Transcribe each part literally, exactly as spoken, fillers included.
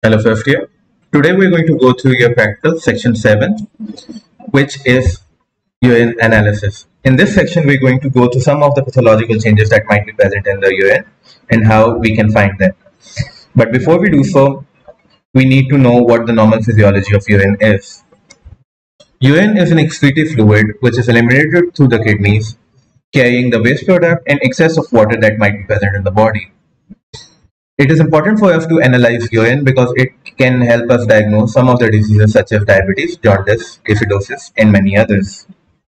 Hello, first year. Today we're going to go through your practical section seven, which is urine analysis. In this section, we're going to go through some of the pathological changes that might be present in the urine and how we can find them. But before we do so, we need to know what the normal physiology of urine is. Urine is an excretive fluid which is eliminated through the kidneys, carrying the waste product and excess of water that might be present in the body. It is important for us to analyze urine because it can help us diagnose some of the diseases such as diabetes, jaundice, acidosis, and many others.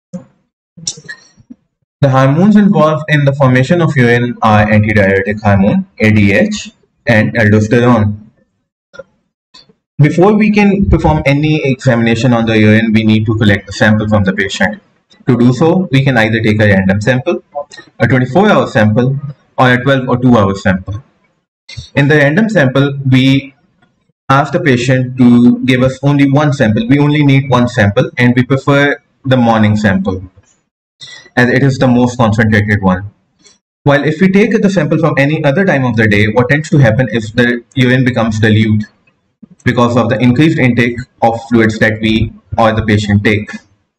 The hormones involved in the formation of urine are antidiuretic hormone, A D H, and aldosterone. Before we can perform any examination on the urine, we need to collect a sample from the patient. To do so, we can either take a random sample, a twenty-four hour sample, or a twelve or two hour sample. In the random sample, we ask the patient to give us only one sample. We only need one sample, and we prefer the morning sample as it is the most concentrated one. While if we take the sample from any other time of the day, what tends to happen is the urine becomes dilute because of the increased intake of fluids that we or the patient takes.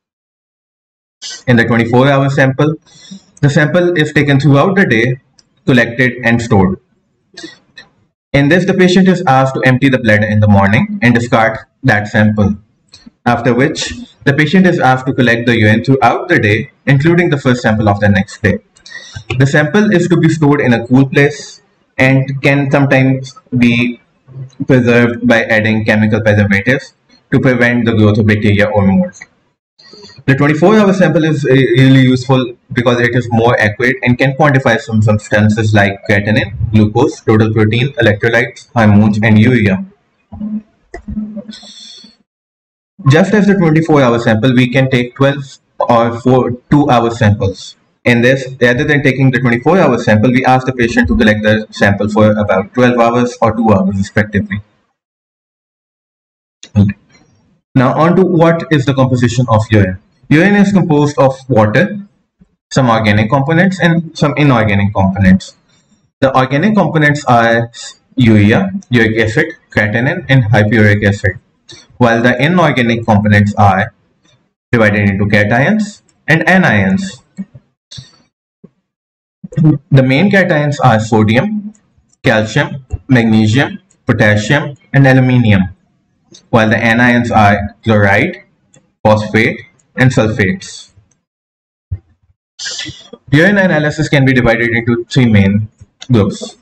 In the twenty-four hour sample, the sample is taken throughout the day, collected and stored. In this, the patient is asked to empty the bladder in the morning and discard that sample, after which the patient is asked to collect the urine throughout the day, including the first sample of the next day. The sample is to be stored in a cool place and can sometimes be preserved by adding chemical preservatives to prevent the growth of bacteria or mold. The twenty-four hour sample is really useful because it is more accurate and can quantify some substances like creatinine, glucose, total protein, electrolytes, hormones, and urea. Just as the twenty-four hour sample, we can take twelve or four two hour samples. In this, rather than taking the twenty-four hour sample, we ask the patient to collect the sample for about twelve hours or two hours respectively. Okay. Now on to what is the composition of urine. Urine is composed of water, some organic components, and some inorganic components. The organic components are urea, uric acid, creatinine, and hyperuric acid, while the inorganic components are divided into cations and anions. The main cations are sodium, calcium, magnesium, potassium, and aluminium, while the anions are chloride, phosphate, and sulfates. Urine analysis can be divided into three main groups.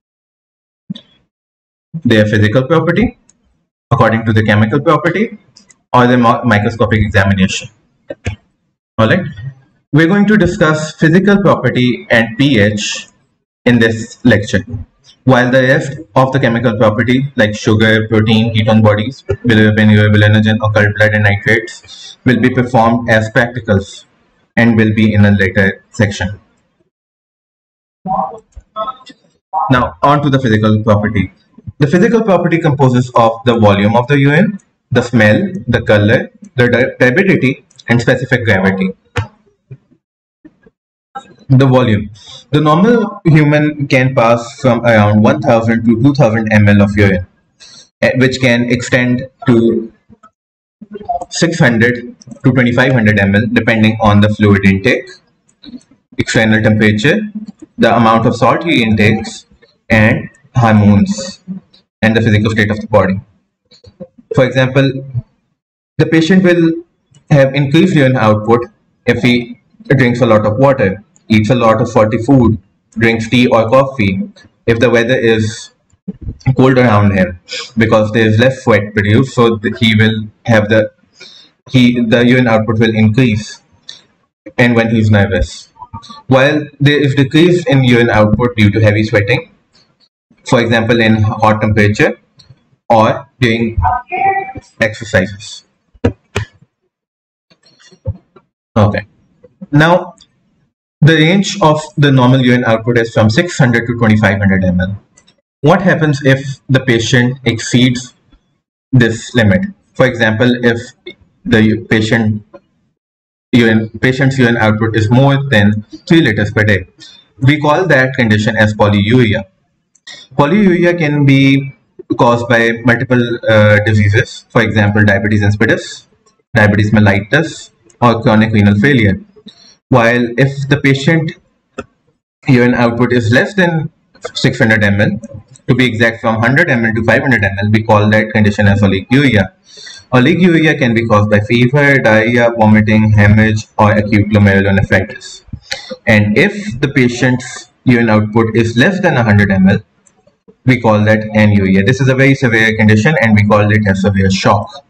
Their physical property, according to the chemical property, or the microscopic examination. Alright, we're going to discuss physical property and pH in this lecture, while the rest of the chemical property like sugar, protein, ketone bodies, bilirubin, urobilinogen, occult blood, and nitrates will be performed as practicals and will be in a later section. Now on to the physical property. The physical property composes of the volume of the urine, the smell, the color, the turbidity, and specific gravity. The volume. The normal human can pass from around one thousand to two thousand milliliters of urine, which can extend to six hundred to twenty-five hundred milliliters depending on the fluid intake, external temperature, the amount of salt he intakes, and hormones and the physical state of the body. For example, the patient will have increased urine output if he drinks a lot of water, eats a lot of salty food, drinks tea or coffee, if the weather is cold around him, because there is less sweat produced, so that he will have the he the urine output will increase, and when he is nervous. While there is decrease in urine output due to heavy sweating, for example in hot temperature or during exercises. Okay. Now the range of the normal urine output is from six hundred to twenty-five hundred milliliters. What happens if the patient exceeds this limit? For example, if the patient urine, patient's urine output is more than three liters per day, we call that condition as polyuria. Polyuria can be caused by multiple uh, diseases, for example, diabetes insipidus, diabetes mellitus, or chronic renal failure. While if the patient urine output is less than six hundred milliliters, to be exact from one hundred milliliters to five hundred milliliters, we call that condition as oliguria. Oliguria can be caused by fever, diarrhea, vomiting, hemorrhage, or acute glomerulonephritis. And if the patient's urine output is less than one hundred milliliters, we call that anuria. This is a very severe condition and we call it a severe shock.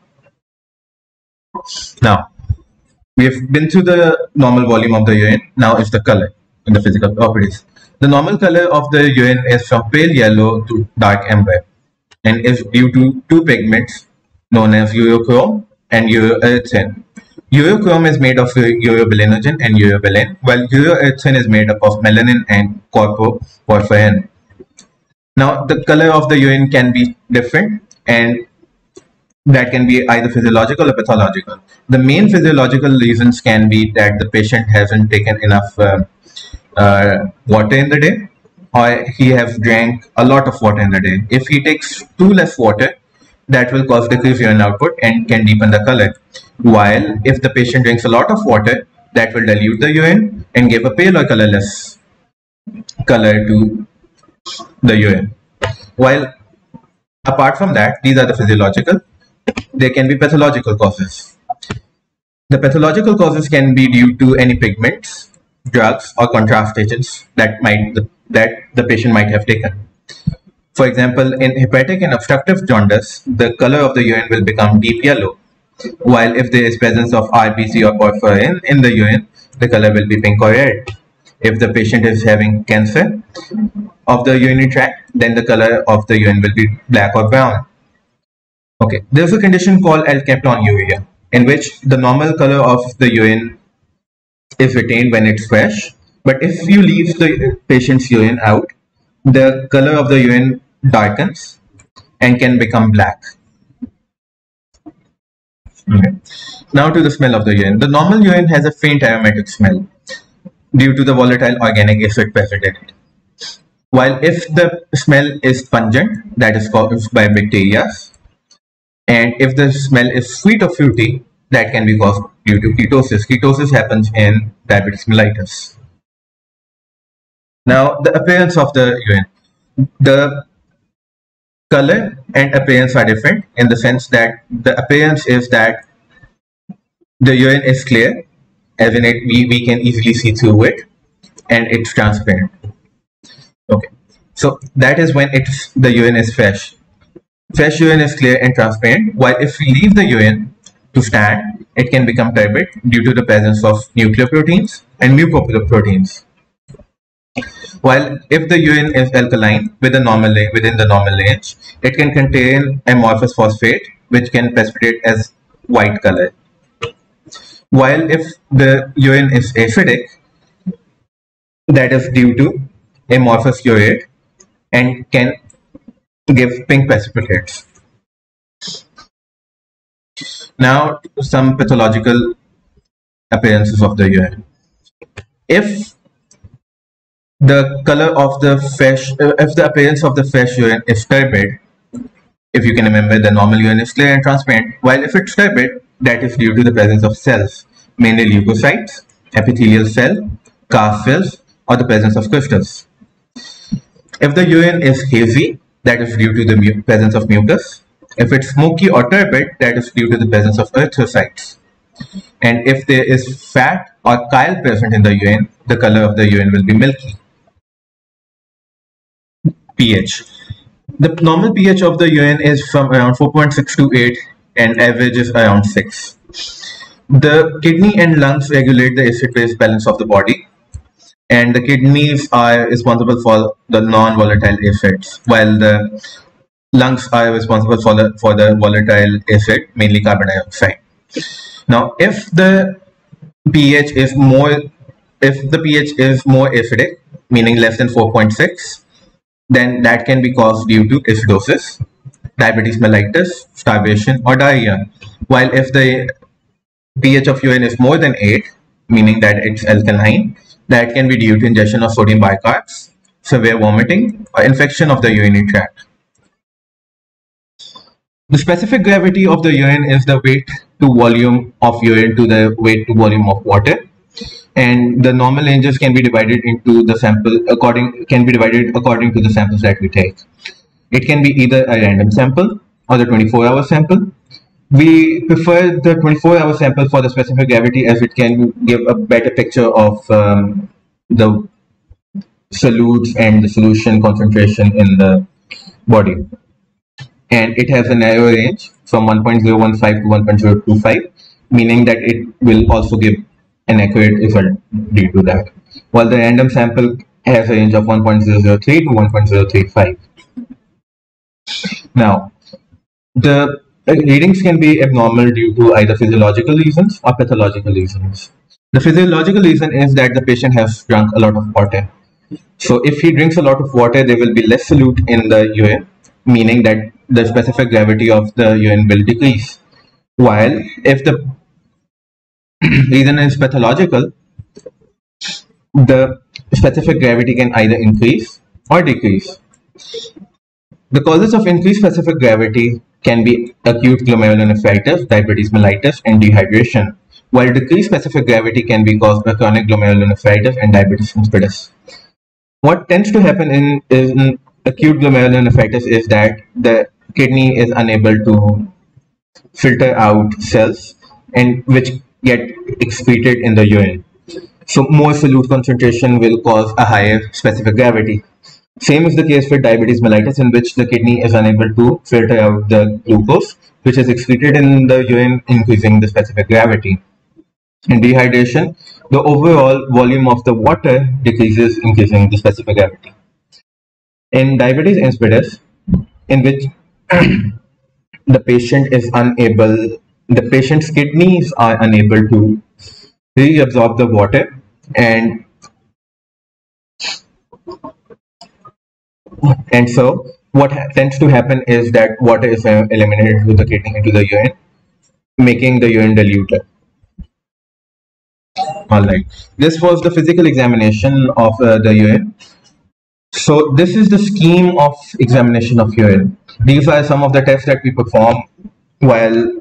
Now, we have been through the normal volume of the urine. Now is the color and the physical properties. The normal color of the urine is from pale yellow to dark amber and is due to two pigments known as urochrome and uroerythrin. Urochrome is made of urobilinogen and urobilin, while uroerythrin is made up of melanin and corpoporphyrin. Now, the color of the urine can be different, and that can be either physiological or pathological. The main physiological reasons can be that the patient hasn't taken enough uh, uh, water in the day, or he has drank a lot of water in the day. If he takes too less water, that will cause decreased urine output and can deepen the color. While if the patient drinks a lot of water, that will dilute the urine and give a pale or colorless color to the urine. While apart from that, these are the physiological. There can be pathological causes. The pathological causes can be due to any pigments, drugs, or contrast agents that might that the patient might have taken. For example, in hepatic and obstructive jaundice, the color of the urine will become deep yellow, while if there is presence of R B C or porphyrin in the urine, the color will be pink or red. If the patient is having cancer of the urinary tract, then the color of the urine will be black or brown. Okay, there's a condition called alkaptonuria, in which the normal color of the urine is retained when it's fresh, but if you leave the patient's urine out, the color of the urine darkens and can become black. Okay. Now to the smell of the urine. The normal urine has a faint aromatic smell due to the volatile organic acid present in it. While if the smell is pungent, that is caused by bacteria, and if the smell is sweet or fruity, that can be caused due to ketosis. Ketosis happens in diabetes mellitus. Now, the appearance of the urine. The color and appearance are different in the sense that the appearance is that the urine is clear, as in it we, we can easily see through it, and it's transparent. Okay, so that is when it's the urine is fresh. Fresh urine is clear and transparent, while if we leave the urine to stand, it can become turbid due to the presence of nucleoproteins and mucoproteins. While if the urine is alkaline with a normal within the normal range, it can contain amorphous phosphate, which can precipitate as white color. While if the urine is acidic, that is due to amorphous urate and can give pink precipitates. Now, some pathological appearances of the urine. If the color of the fresh, uh, if the appearance of the fresh urine is turbid, if you can remember, the normal urine is clear and transparent, while if it's turbid, that is due to the presence of cells, mainly leukocytes, epithelial cell, cast cells, or the presence of crystals. If the urine is hazy, that is due to the presence of mucus. If it's smoky or turbid, that is due to the presence of erythrocytes. And if there is fat or chyle present in the urine, the color of the urine will be milky. pH. The normal pH of the urine is from around four point six to eight and average is around six. The kidney and lungs regulate the acid-base balance of the body, and the kidneys are responsible for the non-volatile acids, while the lungs are responsible for the for the volatile acid, mainly carbon dioxide. Now, if the pH is more, if the pH is more acidic, meaning less than four point six, then that can be caused due to acidosis, diabetes mellitus, starvation, or diarrhea. While if the pH of urine is more than eight, meaning that it's alkaline, that can be due to ingestion of sodium bicarbs, severe vomiting, or infection of the urinary tract. The specific gravity of the urine is the weight to volume of urine to the weight to volume of water, and the normal ranges can be divided into the sample according can be divided according to the samples that we take. It can be either a random sample or the twenty-four hour sample. We prefer the twenty-four hour sample for the specific gravity as it can give a better picture of um, the solutes and the solution concentration in the body. And it has a narrow range from one point zero one five to one point zero two five, meaning that it will also give an accurate result due to that, while the random sample has a range of one point zero zero three to one point zero three five. Now, the readings can be abnormal due to either physiological reasons or pathological reasons. The physiological reason is that the patient has drunk a lot of water. So if he drinks a lot of water, there will be less solute in the urine, meaning that the specific gravity of the urine will decrease. While if the reason is pathological, the specific gravity can either increase or decrease. The causes of increased specific gravity can be acute glomerulonephritis, diabetes mellitus, and dehydration, while decreased specific gravity can be caused by chronic glomerulonephritis and diabetes insipidus. What tends to happen in, in acute glomerulonephritis is that the kidney is unable to filter out cells and which get excreted in the urine. So more solute concentration will cause a higher specific gravity. Same is the case with diabetes mellitus, in which the kidney is unable to filter out the glucose which is excreted in the urine, increasing the specific gravity. In dehydration, the overall volume of the water decreases, increasing the specific gravity. In diabetes insipidus, in which the patient is unable, the patient's kidneys are unable to reabsorb the water, and and so what tends to happen is that water is eliminated with the kidney into the urine, making the urine diluted. All right, this was the physical examination of uh, the urine. So this is the scheme of examination of urine. These are some of the tests that we perform while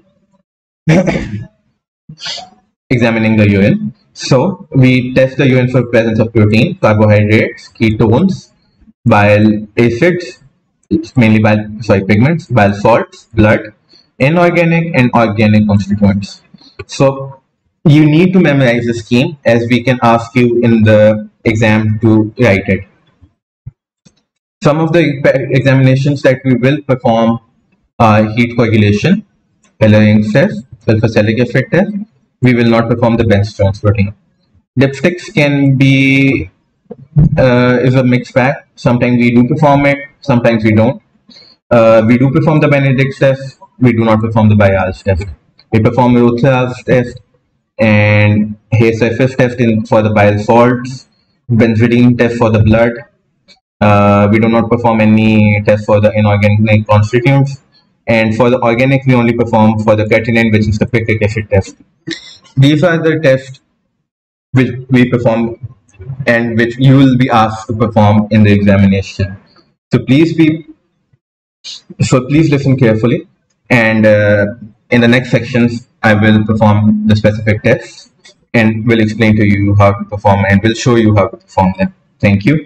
examining the urine. So we test the urine for presence of protein, carbohydrates, ketones, bile acids, mainly bile sorry pigments, bile salts, blood, inorganic and organic constituents. So you need to memorize the scheme, as we can ask you in the exam to write it. Some of the examinations that we will perform are heat coagulation, Ehlers test, sulfosilic acid test. We will not perform the Bence-Jones protein. Dipsticks can be uh, is a mixed bag. Sometimes we do perform it, sometimes we don't. Uh, we do perform the Benedict's test. We do not perform the Bayer's test. We perform Rothschild's test and Hay-Surface test in, for the bile salts, benzidine test for the blood. Uh, we do not perform any test for the inorganic constituents, and for the organic we only perform for the creatinine, which is the picric acid test. These are the tests which we perform and which you will be asked to perform in the examination. So please be so please listen carefully, and uh, in the next sections I will perform the specific tests and will explain to you how to perform and will show you how to perform them. Thank you.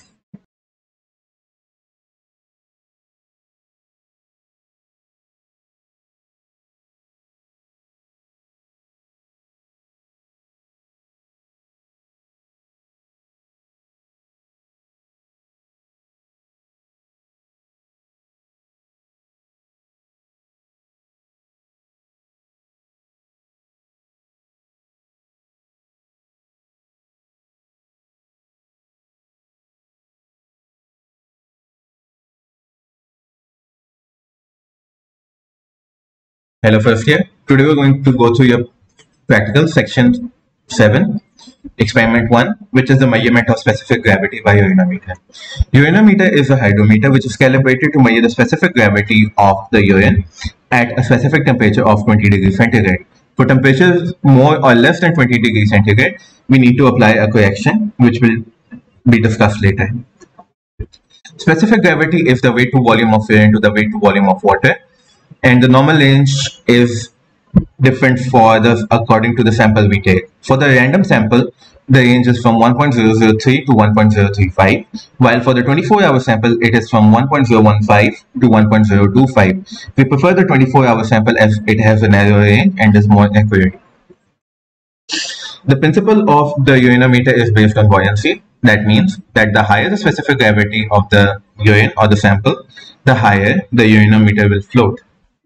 Hello first year. Today we're going to go through your practical section seven, experiment one, which is the measurement of specific gravity by urinometer. Urinometer is a hydrometer which is calibrated to measure the specific gravity of the urine at a specific temperature of twenty degrees centigrade. For temperatures more or less than twenty degrees centigrade, we need to apply a correction which will be discussed later. Specific gravity is the weight to volume of urine to the weight to volume of water. and the normal range is different for the according to the sample we take. For the random sample, the range is from one point zero zero three to one point zero three five, while for the twenty-four hour sample, it is from one point zero one five to one point zero two five. We prefer the twenty-four hour sample as it has a narrower range and is more accurate. The principle of the urinometer is based on buoyancy. That means that the higher the specific gravity of the urine or the sample, the higher the urinometer will float.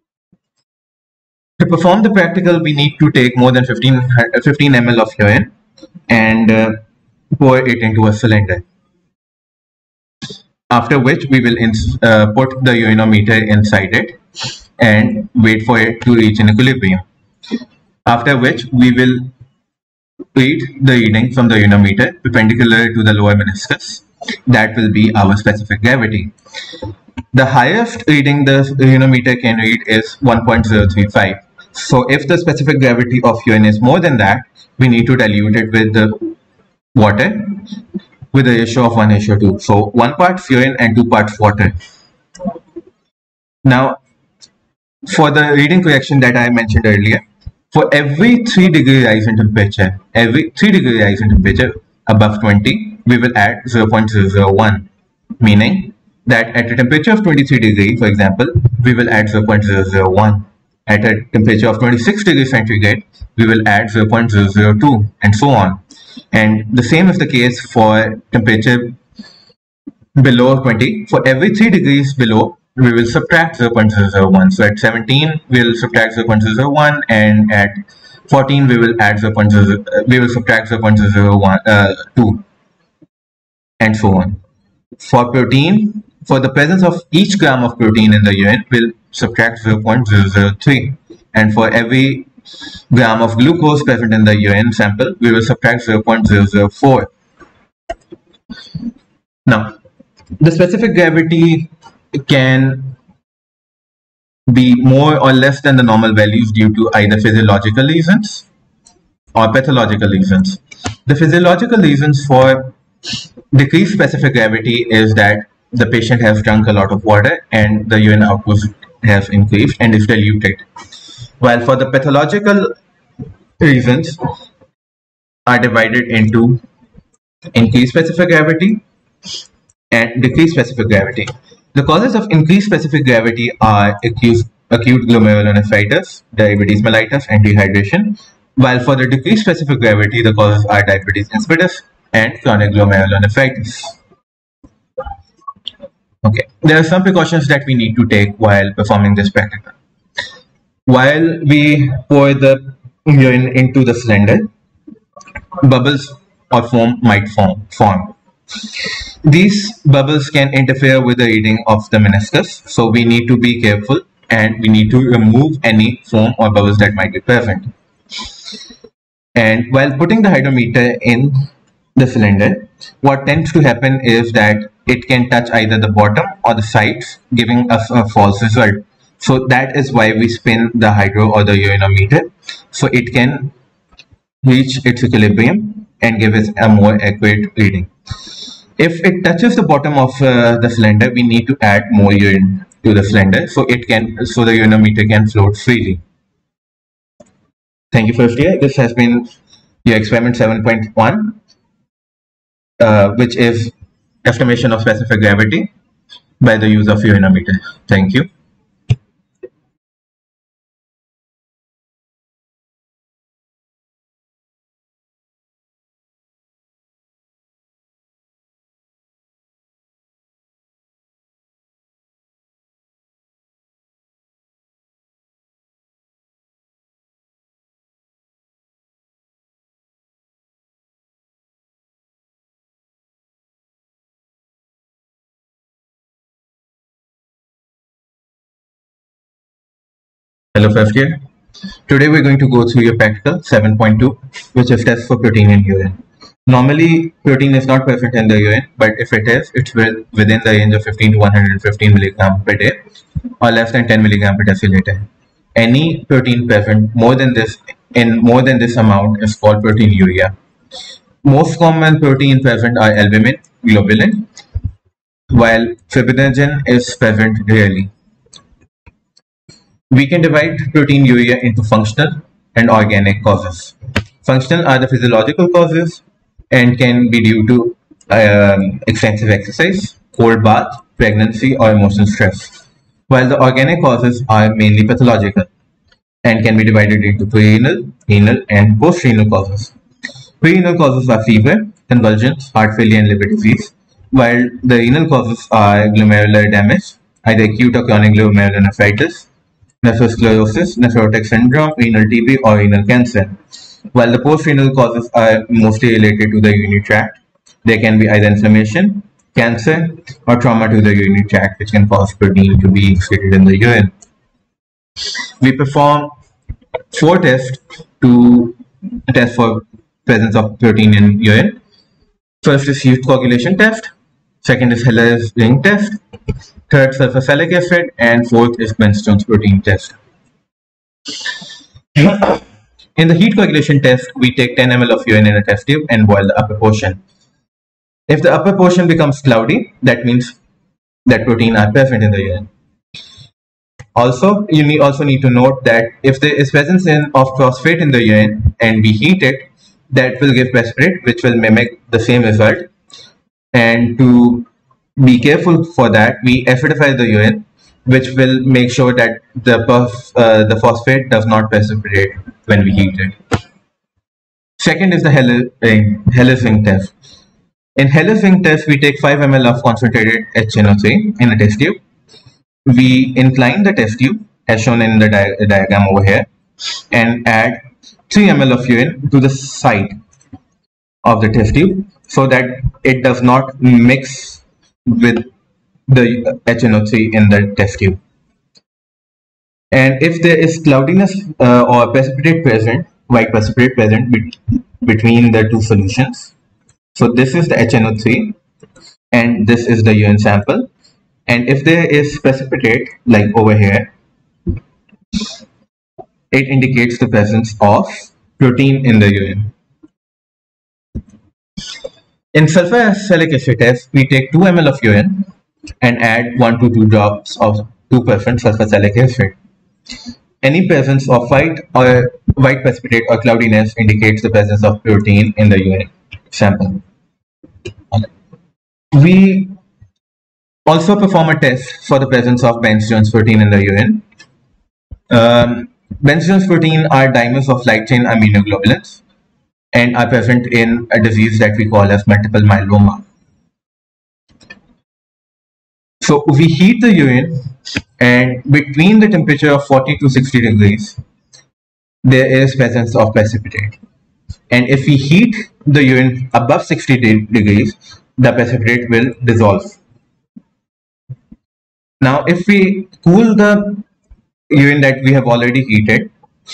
To perform the practical, we need to take more than fifteen, fifteen milliliters of urine and uh, pour it into a cylinder. After which we will uh, put the urinometer inside it and wait for it to reach an equilibrium. After which we will read the reading from the urinometer perpendicular to the lower meniscus. That will be our specific gravity. The highest reading the urinometer can read is one point zero three five. So if the specific gravity of urine is more than that, we need to dilute it with the water with a ratio of one ratio two. So one part urine and two parts water. Now, for the reading correction that I mentioned earlier, for every three degree rise in temperature, every three degree rise in temperature above twenty, we will add zero point zero zero one, meaning that at a temperature of twenty-three degrees, for example, we will add zero point zero zero one. At a temperature of twenty-six degrees centigrade, we will add zero point zero zero two, and so on. And the same is the case for temperature below twenty. For every three degrees below, we will subtract zero point zero zero one. So at seventeen, we will subtract zero point zero zero one, and at fourteen, we will add zero point zero zero, uh, we will subtract zero point zero zero one, uh, two, and so on. For protein, for the presence of each gram of protein in the urine, we'll subtract zero point zero zero three, and for every gram of glucose present in the urine sample, we will subtract zero point zero zero four. Now, the specific gravity can be more or less than the normal values due to either physiological reasons or pathological reasons. The physiological reasons for decreased specific gravity is that the patient has drunk a lot of water and the urine output has increased and is diluted. While for the pathological reasons are divided into increased specific gravity and decreased specific gravity. The causes of increased specific gravity are acute, acute glomerulonephritis, diabetes mellitus, and dehydration, while for the decreased specific gravity, the causes are diabetes insipidus and chronic glomerulonephritis. Okay, there are some precautions that we need to take while performing this practical. While we pour the urine into the cylinder, bubbles or foam might form. form. These bubbles can interfere with the reading of the meniscus, so we need to be careful and we need to remove any foam or bubbles that might be present. And while putting the hydrometer in the cylinder, what tends to happen is that it can touch either the bottom or the sides, giving us a false result. So that is why we spin the hydro or the urinometer, so it can reach its equilibrium and give us a more accurate reading. If it touches the bottom of uh, the cylinder, we need to add more urine to the cylinder so it can, so the urinometer can float freely. Thank you, first year. This has been your experiment seven point one, uh, which is estimation of specific gravity by the use of urinometer. Thank you. Hello, first year. Today we're going to go through your practical seven point two, which is test for protein in urine. Normally, protein is not present in the urine, but if it is, it's within the range of fifteen to one hundred fifteen milligram per day or less than ten milligram per deciliter. Any protein present more than this in more than this amount is called proteinuria. Most common protein present are albumin, globulin, while fibrinogen is present rarely. We can divide protein urea into functional and organic causes. Functional are the physiological causes and can be due to um, extensive exercise, cold bath, pregnancy, or emotional stress, while the organic causes are mainly pathological and can be divided into prerenal, renal, and postrenal causes. Prerenal causes are fever, convulsions, heart failure, and liver disease, while the renal causes are glomerular damage, either acute or chronic glomerulonephritis, nephrosclerosis, nephrotic syndrome, renal T B, or renal cancer. While the postrenal causes are mostly related to the urinary tract, there can be either inflammation, cancer, or trauma to the urinary tract, which can cause protein to be excreted in the urine. We perform four tests to test for presence of protein in urine. First is heat coagulation test. Second is Heller's ring test. Third, sulfosalic acid, and fourth is Bence-Jones protein test. In the heat coagulation test, we take ten milliliters of urine in a test tube and boil the upper portion. If the upper portion becomes cloudy, that means that protein are present in the urine. Also, you need, also need to note that if there is presence in, of phosphate in the urine and we heat it, that will give precipitate, which will mimic the same result. And to be careful for that, we acidify the urine, which will make sure that the, uh, the phosphate does not precipitate when we heat it. Second is the Heller's ring test. In Heller's ring test, we take five milliliters of concentrated H N O three in a test tube. We incline the test tube, as shown in the di diagram over here, and add three milliliters of urine to the side of the test tube so that it does not mix with the H N O three in the test tube. And if there is cloudiness uh, or precipitate present, white precipitate present be between the two solutions, so this is the H N O three and this is the urine sample. And if there is precipitate, like over here, it indicates the presence of protein in the urine. In sulfosalic acid test, we take two milliliters of urine and add one to two drops of two percent sulfosalic acid. Any presence of white or white precipitate or cloudiness indicates the presence of protein in the urine sample. We also perform a test for the presence of Bence-Jones protein in the urine. Um, Bence-Jones protein are dimers of light chain immunoglobulins and are present in a disease that we call as multiple myeloma. So we heat the urine, and between the temperature of forty to sixty degrees, there is presence of precipitate. And if we heat the urine above sixty degrees, the precipitate will dissolve. Now, if we cool the urine that we have already heated,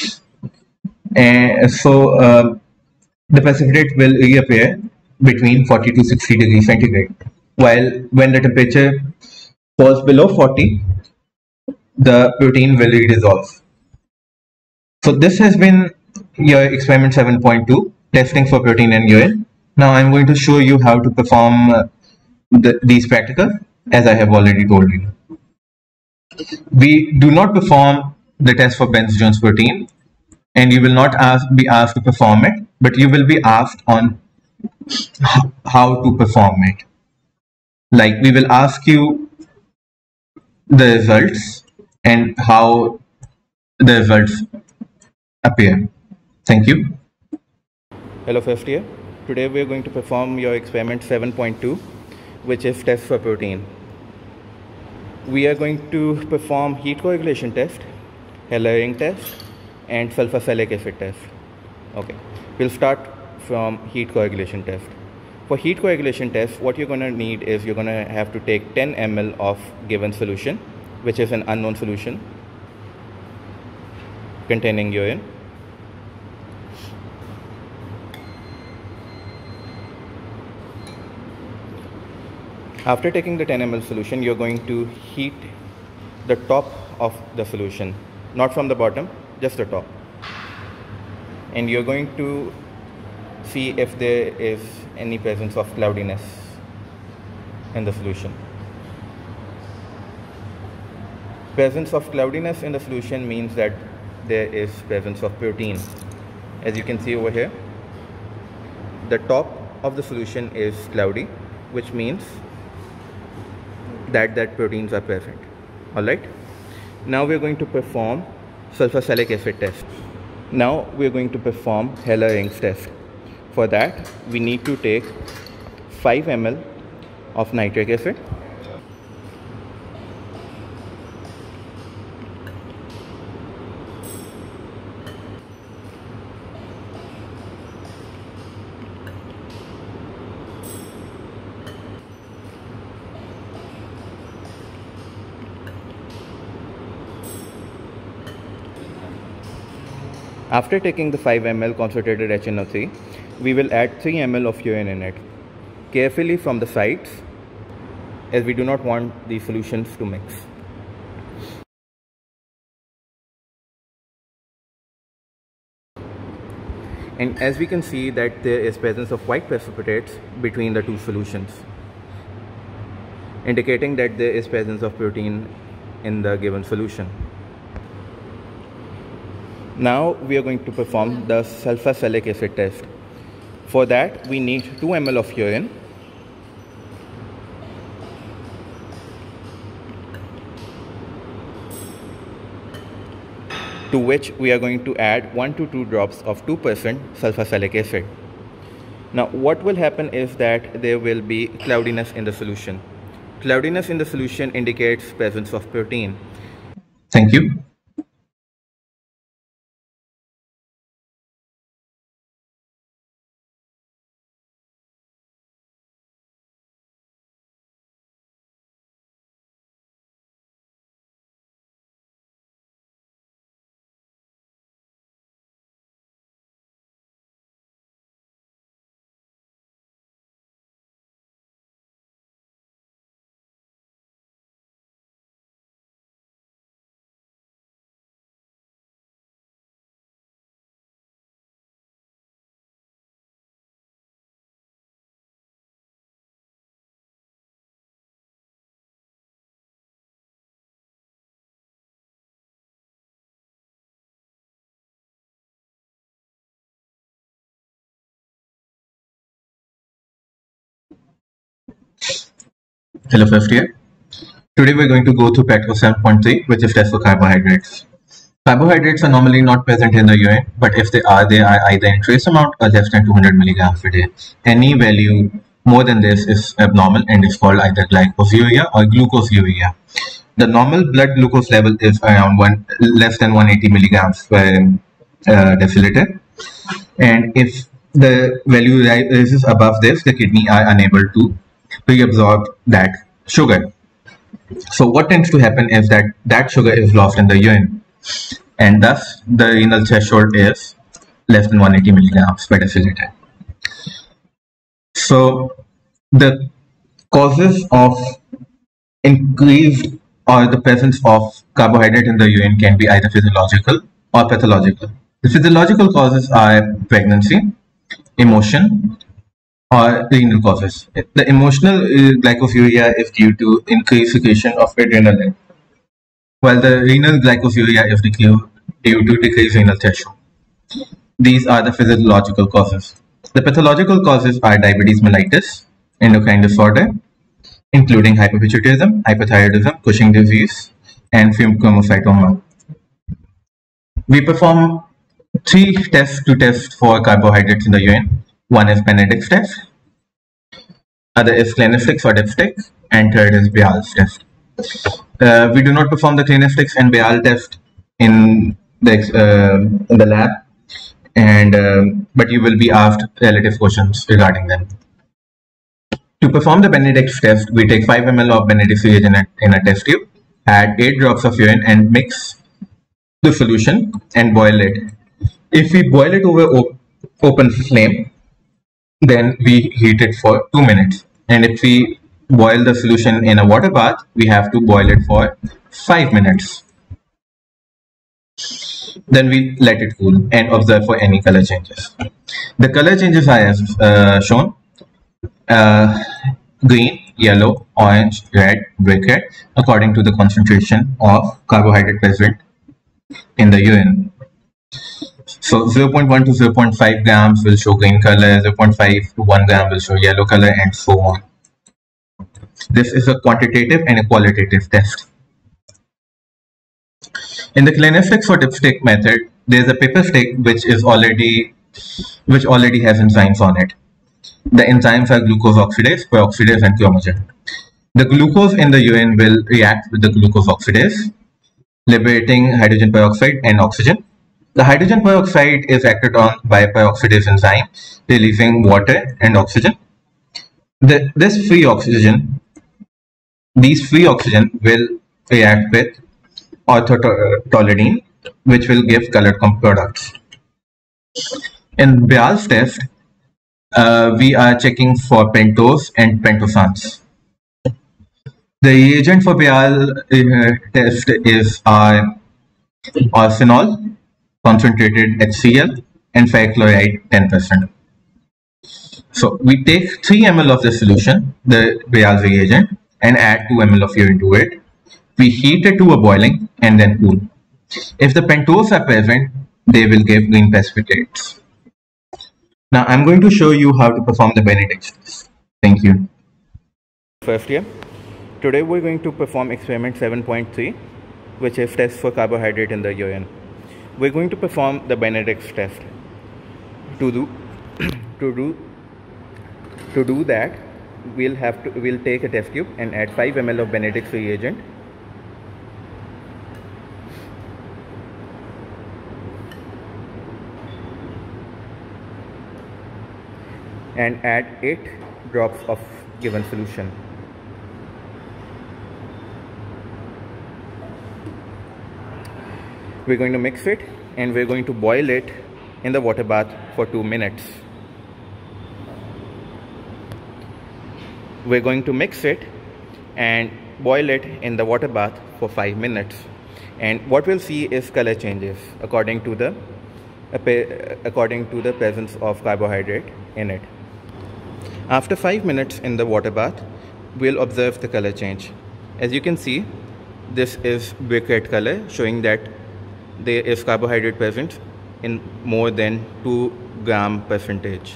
and so uh, the precipitate will reappear between forty to sixty degrees centigrade. While when the temperature falls below forty, the protein will redissolve. So this has been your experiment seven point two, testing for protein in urine. Now I'm going to show you how to perform uh, the, these practical, as I have already told you. We do not perform the test for Bence-Jones protein, and you will not ask, be asked to perform it, but you will be asked on how to perform it. Like, we will ask you the results and how the results appear. Thank you. Hello first year. Today we are going to perform your experiment seven point two, which is test for protein. We are going to perform heat coagulation test, Heller ring test, and sulfosalic acid test. Okay, we'll start from heat coagulation test. For heat coagulation test, what you're going to need is you're going to have to take ten milliliters of given solution, which is an unknown solution containing urine. After taking the ten milliliters solution, you're going to heat the top of the solution, not from the bottom, just the top. And you're going to see if there is any presence of cloudiness in the solution. Presence of cloudiness in the solution means that there is presence of protein. As you can see over here, the top of the solution is cloudy, which means that that proteins are present. Alright, now we are going to perform sulfosalic acid test. Now we are going to perform Heller-Rings test. For that, we need to take five milliliters of nitric acid, After taking the five milliliters concentrated H N O three, we will add three milliliters of urine in it, carefully from the sides, as we do not want these solutions to mix. And as we can see that there is presence of white precipitates between the two solutions, indicating that there is presence of protein in the given solution. Now we are going to perform the sulfosalic acid test. For that, we need two milliliters of urine, to which we are going to add one to two drops of two percent sulfosalic acid. Now what will happen is that there will be cloudiness in the solution. Cloudiness in the solution indicates presence of protein. Thank you. Hello fifth year. Today we're going to go through Petro seven point three, which is test for carbohydrates. Carbohydrates are normally not present in the urine, but if they are, they are either in trace amount or less than two hundred milligrams per day. Any value more than this is abnormal and is called either glycosuria or glucosuria. The normal blood glucose level is around one less than one hundred eighty milligrams per uh, deciliter, and if the value rises above this, the kidney are unable to reabsorb that sugar. So what tends to happen is that that sugar is lost in the urine, and thus the renal threshold is less than one hundred eighty milligrams per deciliter. So the causes of increased or the presence of carbohydrate in the urine can be either physiological or pathological. The physiological causes are pregnancy, emotion, or renal causes. The emotional uh, glycosuria is due to increased secretion of adrenaline, while the renal glycosuria is due to decreased renal threshold. These are the physiological causes. The pathological causes are diabetes mellitus, endocrine disorder, including hypopituitarism, hypothyroidism, Cushing disease, and pheochromocytoma. We perform three tests to test for carbohydrates in the urine. One is Benedict's test, other is Klineflix or dipstick, and third is Beal's test. Uh, we do not perform the Klineflix and Beal test in the uh, in the lab, and uh, but you will be asked relative questions regarding them. To perform the Benedict's test, we take five milliliters of Benedict's reagent in a test tube, add eight drops of urine, and mix the solution and boil it. If we boil it over op open flame, then we heat it for two minutes. And if we boil the solution in a water bath, we have to boil it for five minutes. Then we let it cool and observe for any color changes. The color changes are as uh, shown. Uh, green, yellow, orange, red, brick red, according to the concentration of carbohydrate present in the urine. So zero point one to zero point five grams will show green color, zero point five to one gram will show yellow color, and so on. This is a quantitative and a qualitative test. In the Clinefix or dipstick method, there is a paper stick which is already which already has enzymes on it. The enzymes are glucose oxidase, peroxidase, and chromogen. The glucose in the urine will react with the glucose oxidase, liberating hydrogen peroxide and oxygen. The hydrogen peroxide is acted on by a peroxidase enzyme, releasing water and oxygen. The, this free oxygen, these free oxygen will react with orthotoluidine, which will give colored products. In Beal's test, uh, we are checking for pentose and pentosans. The reagent for Beal uh, test is our arsenol, concentrated HCl, and ferric chloride ten percent. So we take three milliliters of the solution, the Beal reagent, and add two milliliters of urine to it. We heat it to a boiling and then cool. If the pentose are present, they will give green precipitates. Now I'm going to show you how to perform the Benedict's test. Thank you. First year. Today we're going to perform experiment seven point three, which is test for carbohydrate in the urine. We're going to perform the Benedict's test. To do, to do, to do that, we'll have to we'll take a test tube and add five milliliters of Benedict's reagent. And add eight drops of given solution. We're going to mix it and we're going to boil it in the water bath for two minutes. We're going to mix it and boil it in the water bath for five minutes. And what we'll see is color changes according to the according to the presence of carbohydrate in it. After five minutes in the water bath, we'll observe the color change. As you can see, this is brick red color, showing that there is carbohydrate present in more than two gram percentage.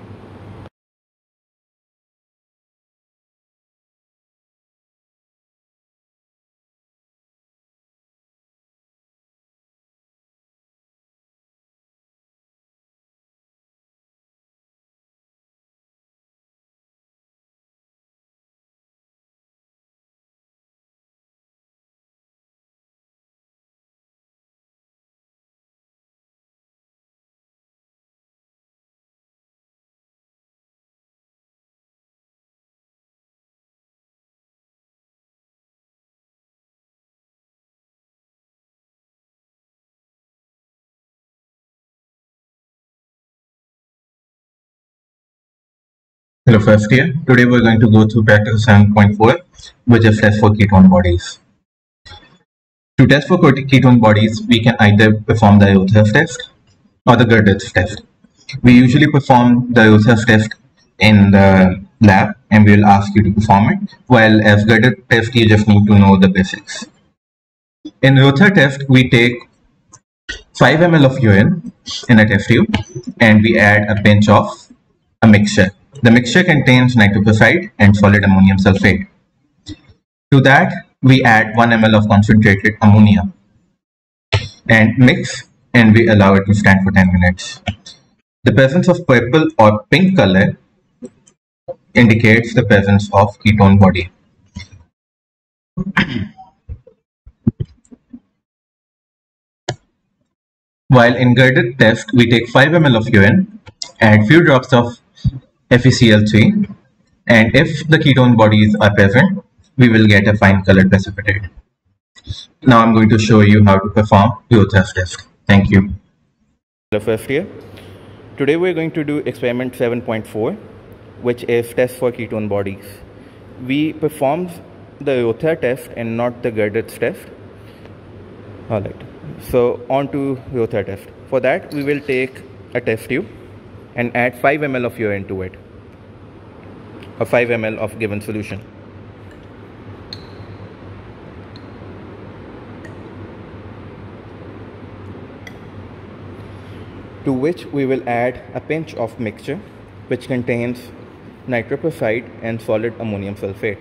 Hello first year. Today we're going to go through practice seven point four, which is test for ketone bodies. To test for ketone bodies, we can either perform the Rother's test or the Girdler's test. We usually perform the Rother's test in the lab and we will ask you to perform it, while as Girdler test you just need to know the basics. In Rother's test, we take five milliliters of urine in a test tube and we add a pinch of a mixture. The mixture contains nitric oxide and solid ammonium sulfate. To that, we add one milliliter of concentrated ammonia and mix, and we allow it to stand for ten minutes. The presence of purple or pink color indicates the presence of ketone body. While in Girdler test, we take five milliliters of urine, add few drops of F e C l three, and if the ketone bodies are present, we will get a fine colored precipitate. Now I'm going to show you how to perform Rother's test. Thank you. Hello first year. Today we're going to do experiment seven point four, which is test for ketone bodies. We performed the Rother's test and not the Girdler's test. Alright, so on to Rother's test. For that, we will take a test tube and add five milliliters of urine to it. or five milliliters of given solution. To which we will add a pinch of mixture which contains nitrous oxide and solid ammonium sulfate.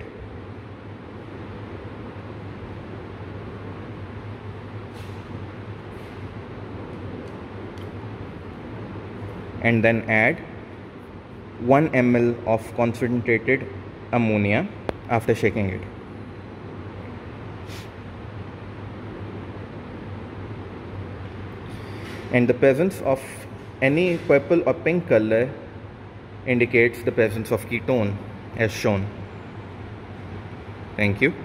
And then add one milliliter of concentrated ammonia after shaking it. And the presence of any purple or pink color indicates the presence of ketone as shown. Thank you.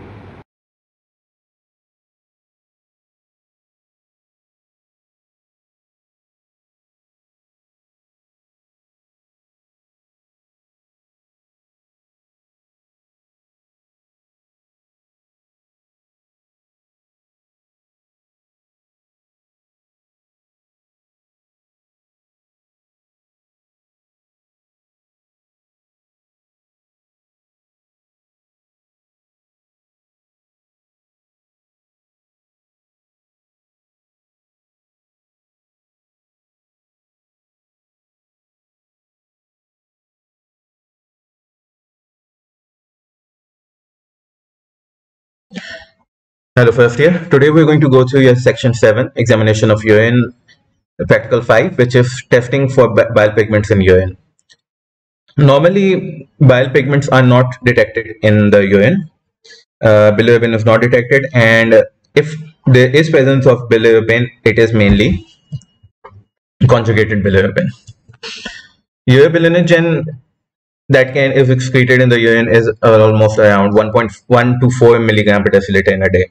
Hello, first year. Today we're going to go through your section seven, examination of urine, practical five, which is testing for bile pigments in urine. Normally, bile pigments are not detected in the urine. Uh, bilirubin is not detected, and if there is presence of bilirubin, it is mainly conjugated bilirubin. Urobilinogen that can is excreted in the urine is uh, almost around one point one to four milligram per deciliter in a day.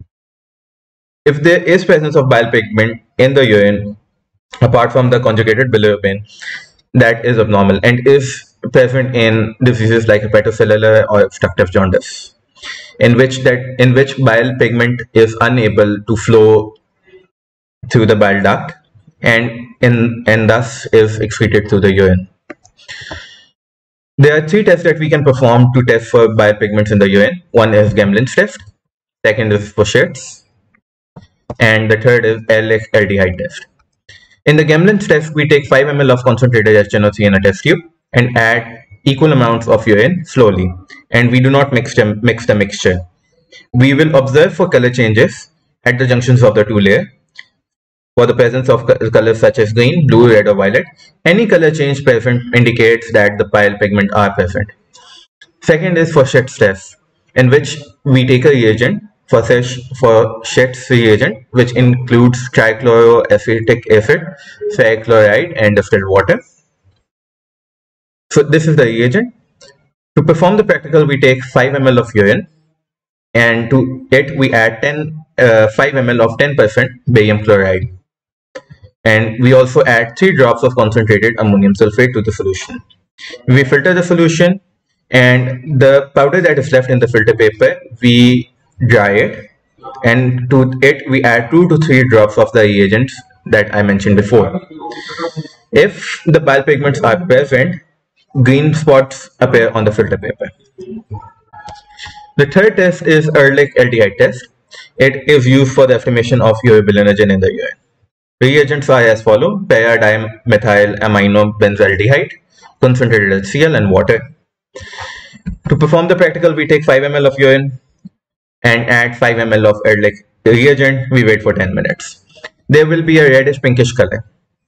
If there is presence of bile pigment in the urine, apart from the conjugated bilirubin, that is abnormal and is present in diseases like hepatocellular or obstructive jaundice, in which that in which bile pigment is unable to flow through the bile duct and in and thus is excreted through the urine. There are three tests that we can perform to test for bile pigments in the urine. One is Gemlin's test, second is Fauchet's, and the third is Ehrlich aldehyde test. In the Gemlin's test, we take five milliliters of concentrated H N O three in a test tube and add equal amounts of urine slowly, and we do not mix them, mix the mixture. We will observe for color changes at the junctions of the two layers. For the presence of colors such as green, blue, red, or violet, any color change present indicates that the bile pigment are present. Second is Fauchet's test, in which we take a reagent, Fauchet's reagent, which includes trichloroacetic acid, ferric chloride, and distilled water. So this is the reagent. To perform the practical, we take five milliliters of urine, and to it we add ten, uh, five milliliters of ten percent barium chloride. And we also add three drops of concentrated ammonium sulfate to the solution. We filter the solution, and the powder that is left in the filter paper, we dry it, and to it we add two to three drops of the reagents that I mentioned before. If the bile pigments are present, green spots appear on the filter paper. The third test is Ehrlich aldehyde test. It is used for the estimation of urobilinogen in the urine. Reagents are as follow: para-dimethyl amino benzaldehyde, concentrated HCl, and water. To perform the practical, we take five milliliters of urine and add five milliliters of Ehrlich reagent. We wait for ten minutes. There will be a reddish pinkish color.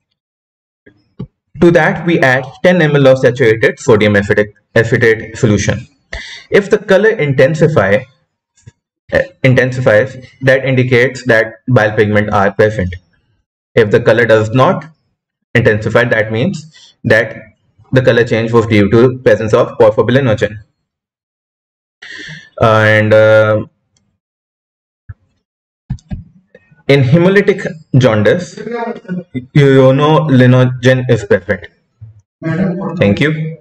To that, we add ten milliliters of saturated sodium acetate solution. If the color intensify, uh, intensifies, that indicates that bile pigment are present. If the color does not intensify, that means that the color change was due to presence of porphobilinogen. Uh, and uh, in hemolytic jaundice, uronolinogen is present. Thank you.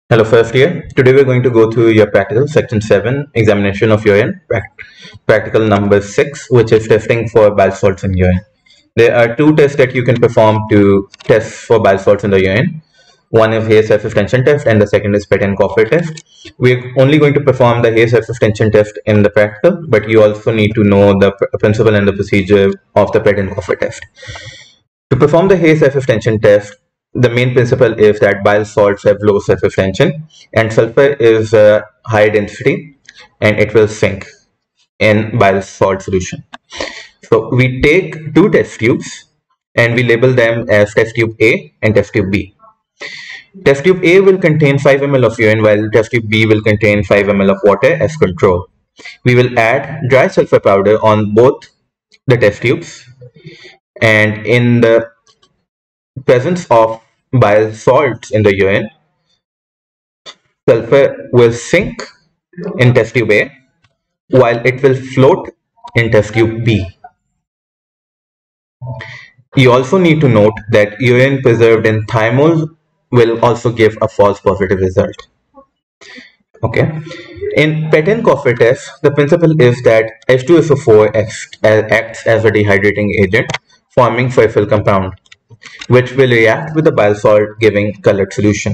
Hello first year. Today we're going to go through your practical section seven, examination of urine, practical number six, which is testing for bile salts in urine. There are two tests that you can perform to test for bile salts in the urine. One is Hayes self-extension test and the second is Pettenkofer test. We're only going to perform the Hayes self-extension test in the practical, but you also need to know the principle and the procedure of the Pettenkofer test. To perform the Hayes self-extension test, the main principle is that bile salts have low self-extension and sulfur is uh, high density and it will sink in bile salt solution. So we take two test tubes and we label them as test tube A and test tube B. Test tube A will contain five milliliters of urine while test tube B will contain five milliliters of water as control. We will add dry sulfur powder on both the test tubes, and in the presence of bile salts in the urine, sulfur will sink in test tube A while it will float in test tube B. You also need to note that urine preserved in thymol will also give a false positive result. Okay. In Pettenkofer test, the principle is that H two S O four acts, acts as a dehydrating agent, forming furfural compound, which will react with the bile salt, giving colored solution.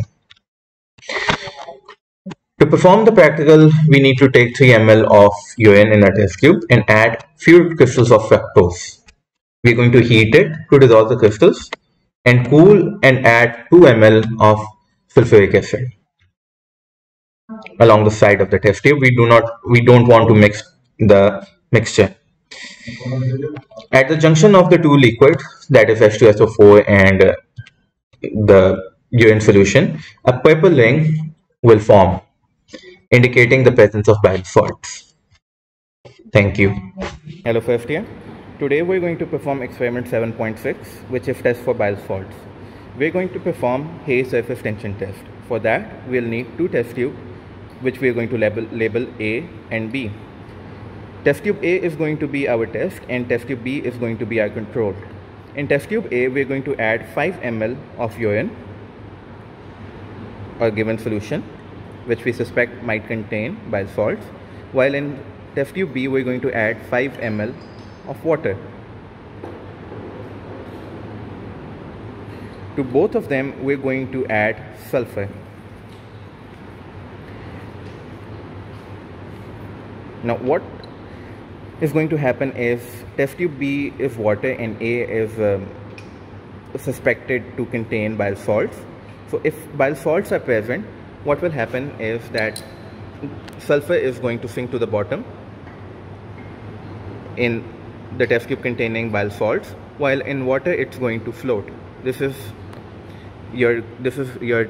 To perform the practical, we need to take three milliliters of urine in a test tube and add few crystals of fructose. We are going to heat it to dissolve the crystals and cool and add two milliliters of sulfuric acid along the side of the test tube. We do not, we don't want to mix the mixture. At the junction of the two liquids, that is H two S O four and uh, the urine solution, a purple ring will form, indicating the presence of bile salts. Thank you. Hello first year. Today we're going to perform experiment seven point six, which is test for bile salts. We're going to perform Hayes self-extension test. For that, we'll need two test tubes, which we're going to label, label A and B. Test tube A is going to be our test and test tube B is going to be our control. In test tube A, we're going to add five milliliters of urine or given solution, which we suspect might contain bile salts, while in test tube B, we're going to add five milliliters of water. To both of them, we're going to add sulfur. Now what is going to happen is test tube B is water and A is um, suspected to contain bile salts. So if bile salts are present, what will happen is that sulfur is going to sink to the bottom in the test tube containing bile salts, while in water it's going to float. This is your this is your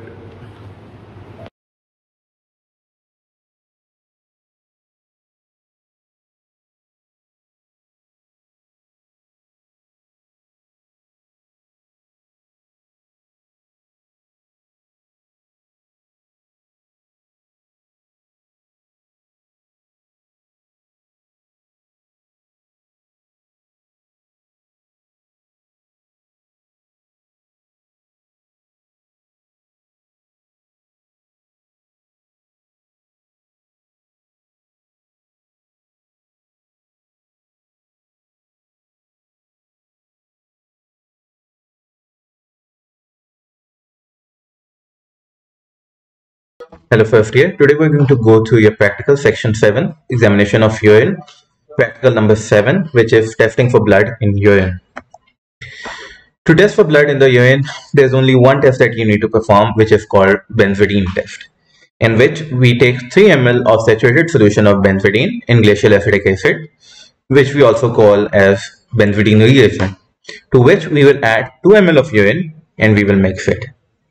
Hello first year. Today we're going to go through your practical section seven, examination of urine, practical number seven, which is testing for blood in urine. To test for blood in the urine, there's only one test that you need to perform, which is called benzidine test, in which we take three milliliters of saturated solution of benzidine in glacial acetic acid, which we also call as benzidine reagent, to which we will add two milliliters of urine and we will mix it.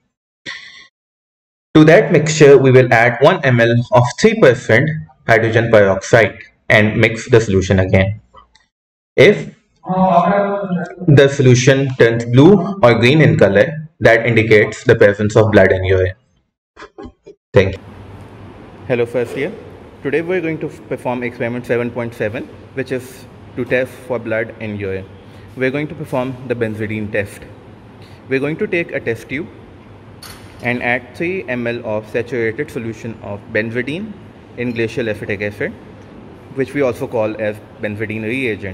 To that mixture, we will add one milliliter of three percent hydrogen peroxide and mix the solution again. If the solution turns blue or green in color, that indicates the presence of blood in urine. Thank you. Hello first year. Today we're going to perform experiment seven point seven, which is to test for blood in urine. We're going to perform the benzidine test. We're going to take a test tube and add three milliliters of saturated solution of benzidine in glacial acetic acid, which we also call as benzidine reagent.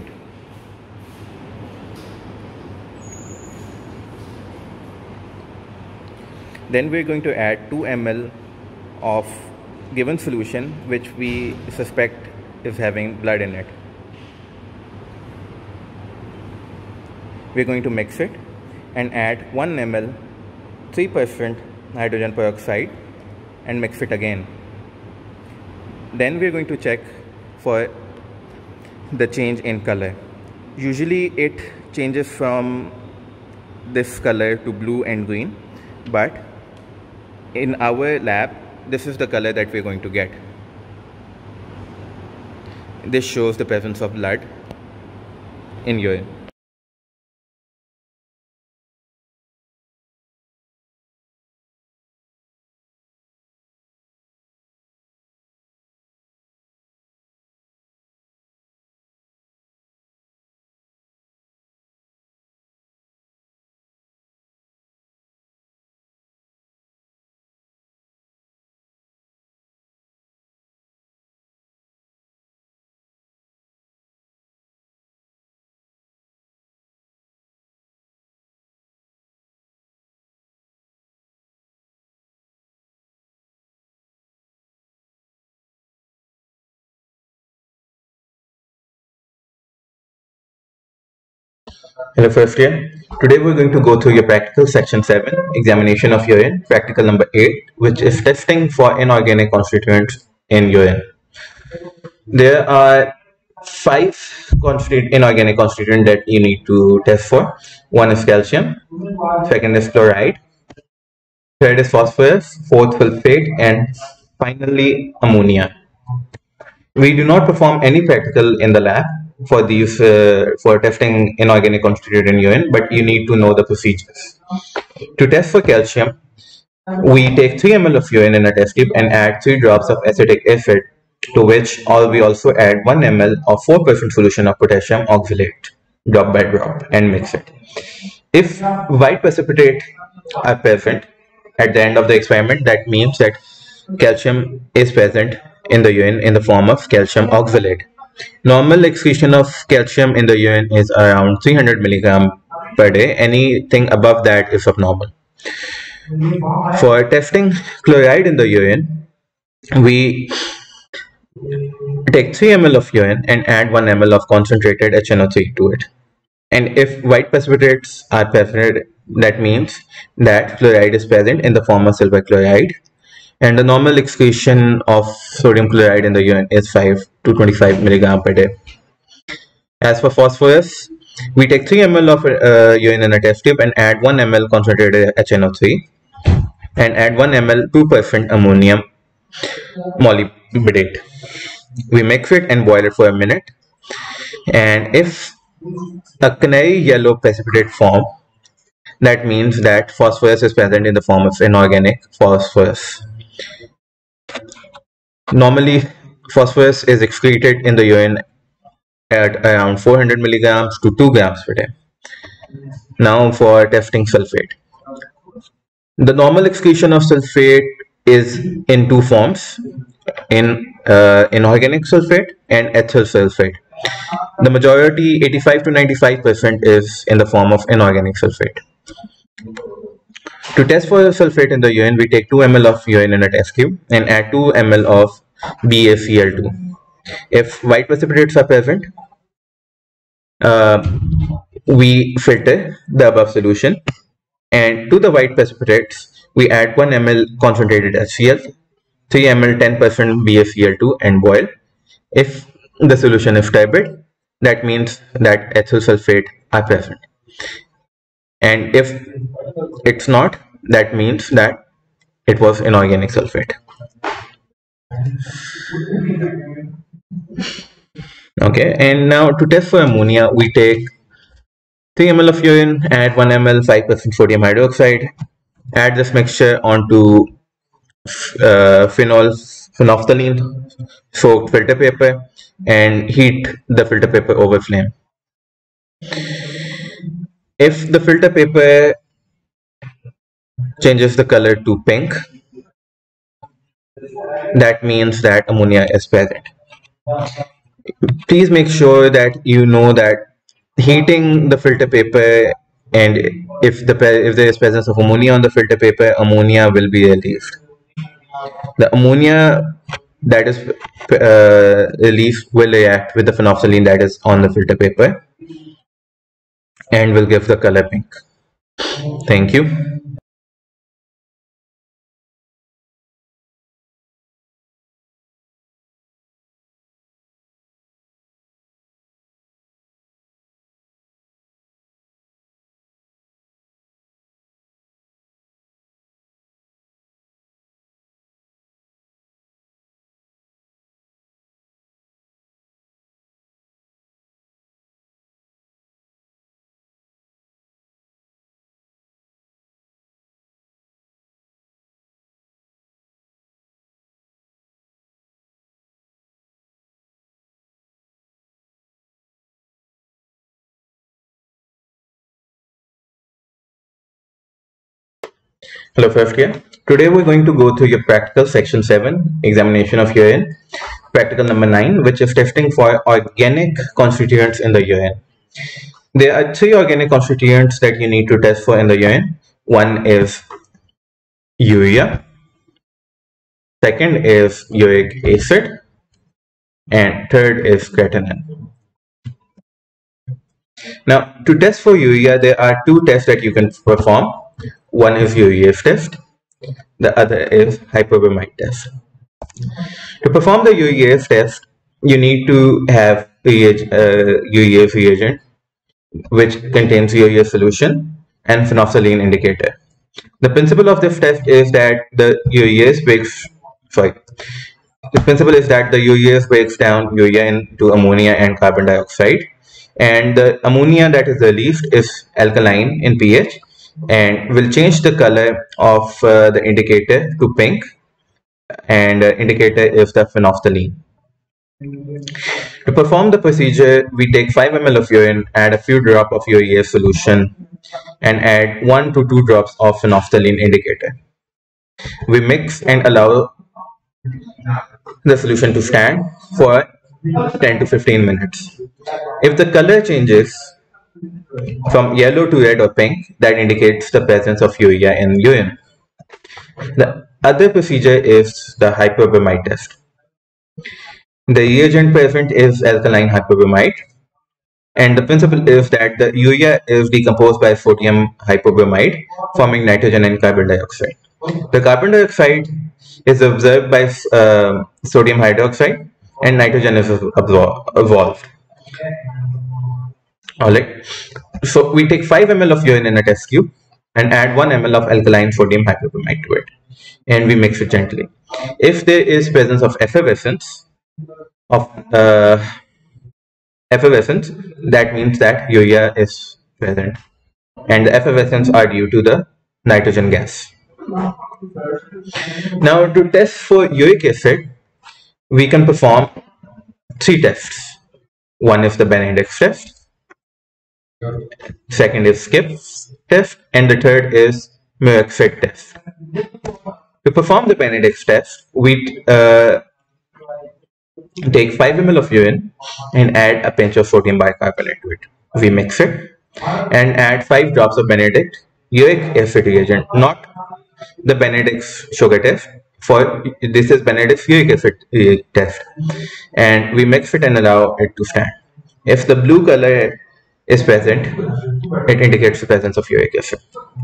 Then we're going to add two milliliters of given solution which we suspect is having blood in it. We're going to mix it and add one milliliter, three percent hydrogen peroxide, and mix it again. Then we're going to check for the change in color. Usually it changes from this color to blue and green, but in our lab this is the color that we're going to get. This shows the presence of blood in urine. Hello first year. Today we're going to go through your practical section seven, examination of urine, practical number eight, which is testing for inorganic constituents in urine. There are five constituent, inorganic constituents that you need to test for. One is calcium, second is chloride, third is phosphorus, fourth sulfate, and finally ammonia. We do not perform any practical in the lab for these uh, for testing inorganic constituent in urine, but you need to know the procedures. To test for calcium, we take three milliliters of urine in a test tube and add three drops of acetic acid, to which all we also add one milliliter of four percent solution of potassium oxalate, drop by drop, and mix it. If white precipitate are present at the end of the experiment, that means that calcium is present in the urine in the form of calcium oxalate. Normal excretion of calcium in the urine is around three hundred milligrams per day. Anything above that is abnormal. For testing chloride in the urine, we take three milliliters of urine and add one milliliter of concentrated H N O three to it. And if white precipitates are present, that means that chloride is present in the form of silver chloride. And the normal excretion of sodium chloride in the urine is five to twenty-five milligrams per day. As for phosphorus, we take three milliliters of uh, urine in a test tube and add one milliliter concentrated H N O three and add one milliliter two percent ammonium molybdate. We mix it and boil it for a minute. And if a canary yellow precipitate form, that means that phosphorus is present in the form of inorganic phosphorus. Normally, phosphorus is excreted in the urine at around four hundred milligrams to two grams per day. Now for testing sulfate. The normal excretion of sulfate is in two forms, in uh, inorganic sulfate and ethyl sulfate. The majority, eighty-five to ninety-five percent, is in the form of inorganic sulfate. To test for sulfate in the urine, we take two milliliters of urine in a test tube and add two milliliters of B A C L two. If white precipitates are present, uh, we filter the above solution, and to the white precipitates, we add one milliliter concentrated H C l, three milliliters ten percent B A C L two, and boil. If the solution is turbid, that means that ethyl sulfate are present. And if it's not, that means that it was inorganic sulfate. Okay, and now to test for ammonia, we take three milliliters of urine, add one milliliter five percent sodium hydroxide, add this mixture onto uh, phenol phenolphthalein soaked filter paper, and heat the filter paper over flame. If the filter paper changes the color to pink, that means that ammonia is present. Please make sure that you know that heating the filter paper, and if the if there is presence of ammonia on the filter paper, ammonia will be released. The ammonia that is uh, released will react with the phenolphthalein that is on the filter paper and will give the color pink. Thank you. Hello first year. Today we're going to go through your practical section seven, examination of urine, practical number nine, which is testing for organic constituents in the urine. There are three organic constituents that you need to test for in the urine. One is urea, second is uric acid, and third is creatinine. Now, to test for urea, there are two tests that you can perform. One is urease test, the other is hyperbamide test. To perform the urease test, you need to have reage, uh, urease reagent, which contains urea solution and phenolphthalein indicator. The principle of this test is that the urease breaks, sorry, the principle is that the urease breaks down urea into ammonia and carbon dioxide, and the ammonia that is released is alkaline in pH and will change the color of uh, the indicator to pink, and uh, indicator is the phenolphthalein. To perform the procedure, we take five milliliters of urine, add a few drops of urease solution, and add one to two drops of phenolphthalein indicator. We mix and allow the solution to stand for ten to fifteen minutes. If the color changes from yellow to red or pink, that indicates the presence of urea in urine. The other procedure is the hyperbamide test. The reagent present is alkaline hyperbamide, and the principle is that the urea is decomposed by sodium hyperbamide, forming nitrogen and carbon dioxide. The carbon dioxide is absorbed by uh, sodium hydroxide, and nitrogen is evolved. Alright, so we take five milliliters of urine in a test tube and add one milliliter of alkaline sodium hyperbamide to it, and we mix it gently. If there is presence of effervescence, of uh, effervescence, that means that urea is present, and the effervescence are due to the nitrogen gas. Now, to test for uric acid, we can perform three tests. One is the Benedict's test, second is Skip's test, and the third is Muir's test. To perform the Benedict's test, we uh, take five milliliters of urine and add a pinch of sodium bicarbonate to it. We mix it and add five drops of Benedict uric acid reagent, not the Benedict's sugar test. For this is Benedict's uric acid test, and we mix it and allow it to stand. If the blue color is present, it indicates the presence of uric acid.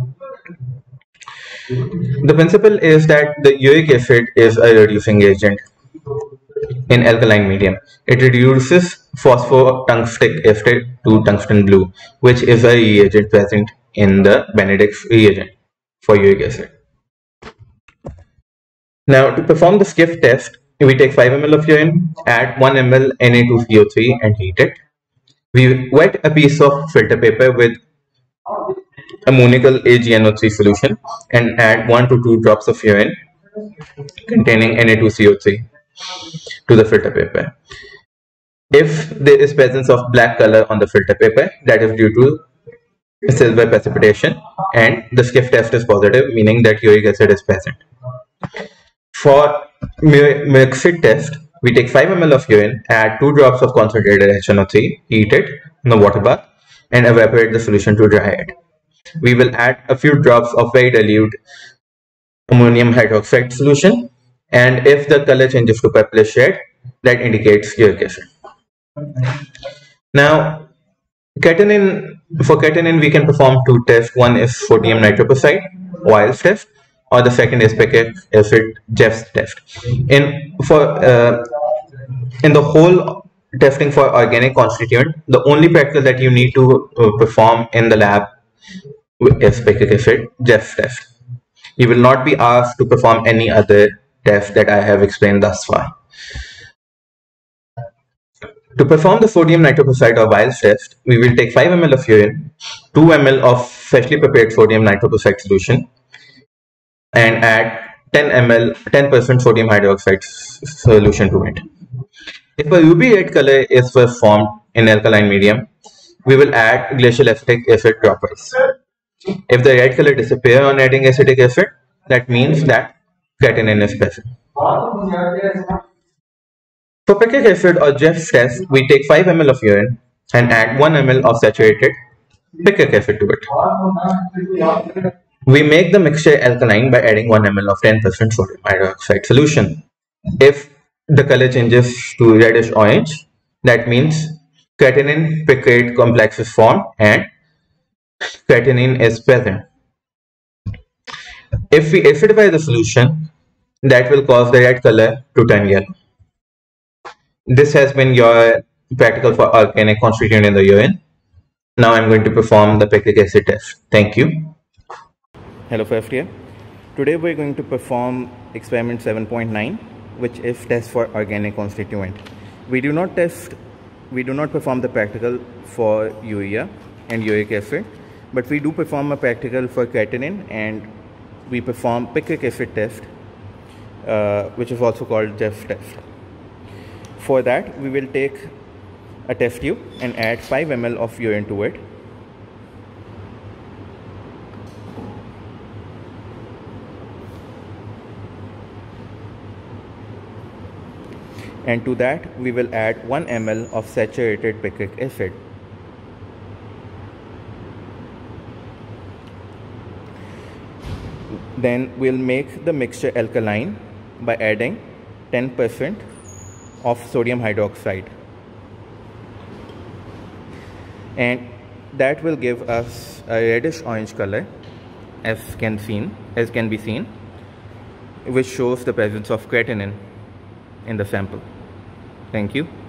The principle is that the uric acid is a reducing agent in alkaline medium. It reduces phosphotungstic acid to tungsten blue, which is a reagent present in the Benedict's reagent for uric acid. Now, to perform the Skip test, we take five milliliters of urine, add one milliliter N A two C O three and heat it. We wet a piece of filter paper with ammoniacal A G N O three solution and add one to two drops of urine containing N A two C O three to the filter paper. If there is presence of black color on the filter paper, that is due to cells by precipitation, and the Skiff test is positive, meaning that uric acid is present. For Mixed test, we take five milliliters of urine, add two drops of concentrated H N O three, heat it in a water bath, and evaporate the solution to dry it. We will add a few drops of very dilute ammonium hydroxide solution, and if the color changes to purplish red, that indicates uric acid. Now, creatinine, for creatinine, we can perform two tests. One is sodium nitroprusside, Weil's test, or the second is picric acid Jeff's test. In for uh, in the whole testing for organic constituent, the only practical that you need to uh, perform in the lab is picric acid Jeff's test. You will not be asked to perform any other test that I have explained thus far. To perform the sodium nitroprusside or Weil's test, we will take five milliliters of urine, two milliliters of freshly prepared sodium nitroprusside solution, and add ten milliliters, ten percent sodium hydroxide solution to it. If a ruby red color is first formed in alkaline medium, we will add glacial acetic acid dropwise. If the red color disappears on adding acetic acid, that means that creatinine is present. For picric acid or Jeff's test, we take five milliliters of urine and add one milliliter of saturated picric acid to it. We make the mixture alkaline by adding one milliliter of ten percent sodium hydroxide solution. If the color changes to reddish orange, that means creatinine picrate complex is formed and creatinine is present. If we acidify the solution, that will cause the red color to turn yellow. This has been your practical for organic constituent in the urine. Now I'm going to perform the picric acid test. Thank you. Hello first year. Today we're going to perform experiment seven point nine, which is test for organic constituent. We do not test, we do not perform the practical for urea and uric acid, but we do perform a practical for creatinine, and we perform picric acid test, uh, which is also called Jeff's test. For that, we will take a test tube and add five milliliters of urine to it. And to that, we will add one milliliter of saturated picric acid. Then we'll make the mixture alkaline by adding ten percent of sodium hydroxide, and that will give us a reddish orange color, as can seen as can be seen, which shows the presence of creatinine in the sample. Thank you.